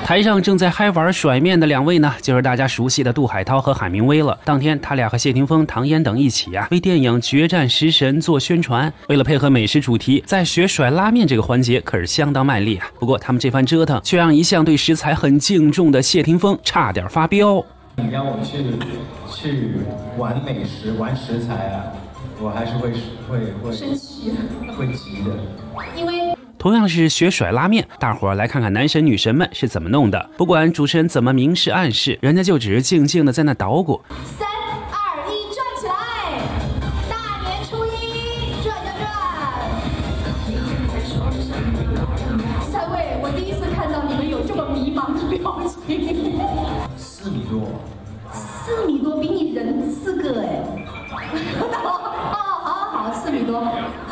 台上正在嗨玩甩面的两位呢，就是大家熟悉的杜海涛和海明威了。当天他俩和谢霆锋、唐嫣等一起为电影《决战食神》做宣传。为了配合美食主题，在学甩拉面这个环节可是相当卖力啊。不过他们这番折腾，却让一向对食材很敬重的谢霆锋差点发飙。 你让我去玩美食、玩食材啊，我还是会生气， 会急的， 因为。 同样是学甩拉面，大伙儿来看看男神女神们是怎么弄的。不管主持人怎么明示暗示，人家就只是静静的在那捣鼓。 3、2、1，转起来！大年初一，转呀转！三位，我第一次看到你们有这么迷茫的表情。 4米多 ，4米多比你人4个哎。好，4米多。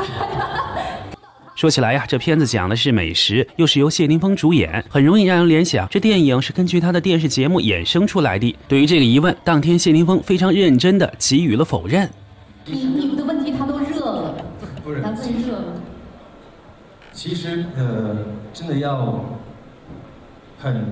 说起来呀，这片子讲的是美食，又是由谢霆锋主演，很容易让人联想这电影是根据他的电视节目衍生出来的。对于这个疑问，当天谢霆锋非常认真地给予了否认。 你们的问题他都热了，他自己热了。 其实真的要很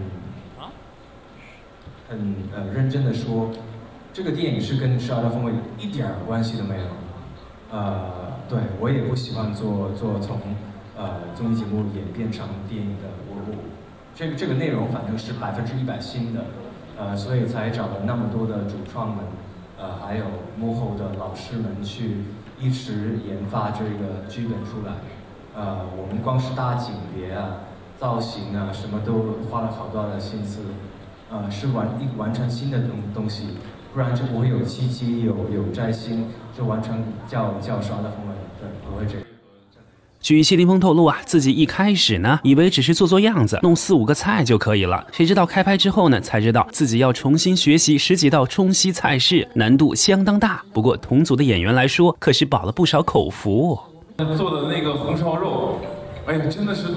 认真的说，这个电影是跟12道锋味一点关系都没有。对，我也不喜欢做从综艺节目演变成电影的，这个内容反正是100%新的，所以才找了那么多的主创们，还有幕后的老师们去一直研发这个剧本出来。我们光是搭景别啊、造型啊，什么都花了好多的心思，是完成新的东西。不然就不会有七七有摘星，就完全叫12道锋味，对，不会这样。 据谢霆锋透露自己一开始呢，以为只是做样子，弄4、5个菜就可以了。谁知道开拍之后呢，才知道自己要重新学习10几道冲西菜式，难度相当大。不过同组的演员来说，可是饱了不少口福。 做的那个红烧肉，哎呀，真的是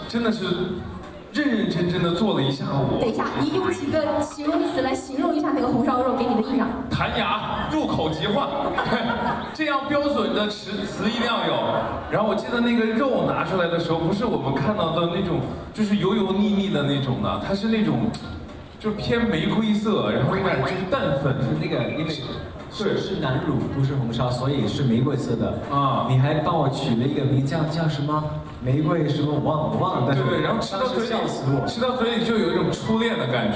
认真的做了一下午。 等一下，你用几个形容词来形容一下那个红烧肉给你的印象？ 弹牙，入口即化，这样标准的词一定要有。然后我记得那个肉拿出来的时候，不是我们看到的那种，就是油腻的那种的，它是那种，就是偏玫瑰色，然后有点就是淡粉， 那个因为。是南乳，不是红烧，所以是玫瑰色的啊！你还帮我取了一个名叫什么玫瑰什么我忘了， 对，然后吃到嘴里就有一种初恋的感觉。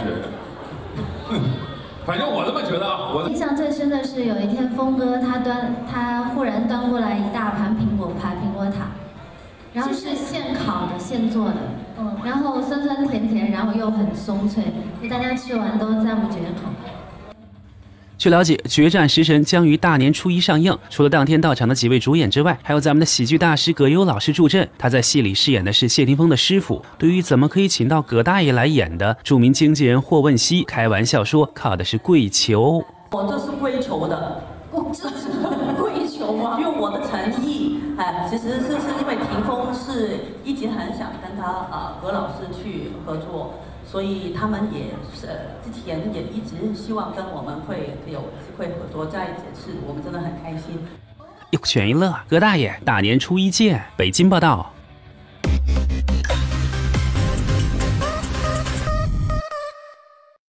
反正我这么觉得啊。 印象最深的是有一天峰哥他忽然端过来一大盘苹果塔，然后是现烤的现做的，然后酸酸甜甜，然后又很松脆，大家吃完都赞不绝口。 据了解，《决战食神》将于大年初一上映。除了当天到场的几位主演之外，还有咱们的喜剧大师葛优老师助阵。他在戏里饰演的是谢霆锋的师傅。对于怎么可以请到葛大爷来演的，著名经纪人霍汶希开玩笑说，靠的是跪求。 我这是跪求的， 跪求吗？ 用我的诚意，其实是因为霆锋是一直很想跟他葛老师去合作。所以他们也之前也一直希望跟我们会有机会合作，在这次我们真的很开心。 有权一乐，葛大爷大年初一见。北京报道。